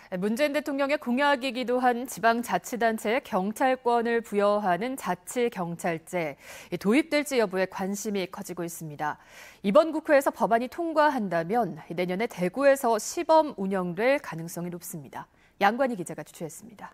문재인 대통령의 공약이기도 한 지방자치단체에 경찰권을 부여하는 자치경찰제, 도입될지 여부에 관심이 커지고 있습니다. 이번 국회에서 법안이 통과한다면 내년에 대구에서 시범 운영될 가능성이 높습니다. 양관희 기자가 주최했습니다.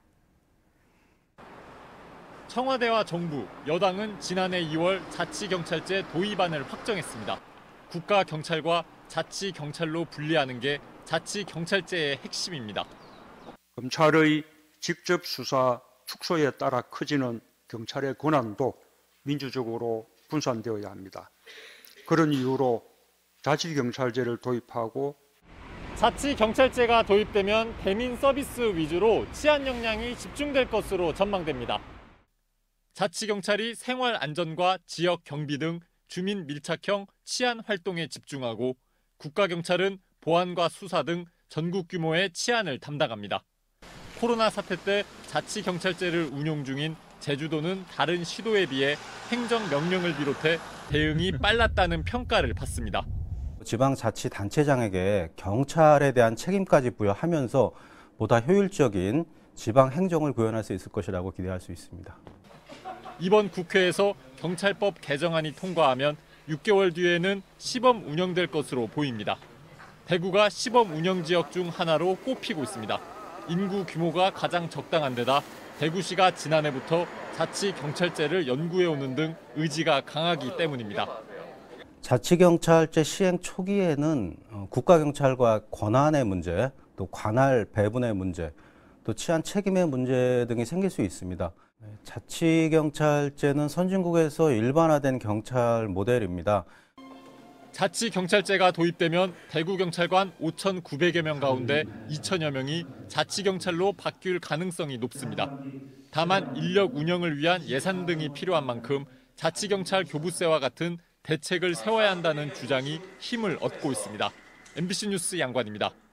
청와대와 정부, 여당은 지난해 2월 자치경찰제 도입안을 확정했습니다. 국가경찰과 자치경찰로 분리하는 게 자치경찰제의 핵심입니다. 검찰의 직접 수사 축소에 따라 커지는 경찰의 권한도 민주적으로 분산되어야 합니다. 그런 이유로 자치경찰제를 도입하고 자치경찰제가 도입되면 대민 서비스 위주로 치안 역량이 집중될 것으로 전망됩니다. 자치경찰이 생활 안전과 지역 경비 등 주민 밀착형 치안 활동에 집중하고 국가경찰은 보안과 수사 등 전국 규모의 치안을 담당합니다. 코로나 사태 때 자치경찰제를 운용 중인 제주도는 다른 시도에 비해 행정명령을 비롯해 대응이 빨랐다는 평가를 받습니다. 지방자치단체장에게 경찰에 대한 책임까지 부여하면서 보다 효율적인 지방행정을 구현할 수 있을 것이라고 기대할 수 있습니다. 이번 국회에서 경찰법 개정안이 통과하면 6개월 뒤에는 시범 운영될 것으로 보입니다. 대구가 시범 운영 지역 중 하나로 꼽히고 있습니다. 인구 규모가 가장 적당한 데다 대구시가 지난해부터 자치경찰제를 연구해오는 등 의지가 강하기 때문입니다. 자치경찰제 시행 초기에는 국가경찰과 권한의 문제, 또 관할 배분의 문제, 또 치안 책임의 문제 등이 생길 수 있습니다. 자치경찰제는 선진국에서 일반화된 경찰 모델입니다. 자치경찰제가 도입되면 대구경찰관 5,900여 명 가운데 2,000여 명이 자치경찰로 바뀔 가능성이 높습니다. 다만 인력 운영을 위한 예산 등이 필요한 만큼 자치경찰 교부세와 같은 대책을 세워야 한다는 주장이 힘을 얻고 있습니다. MBC 뉴스 양관입니다.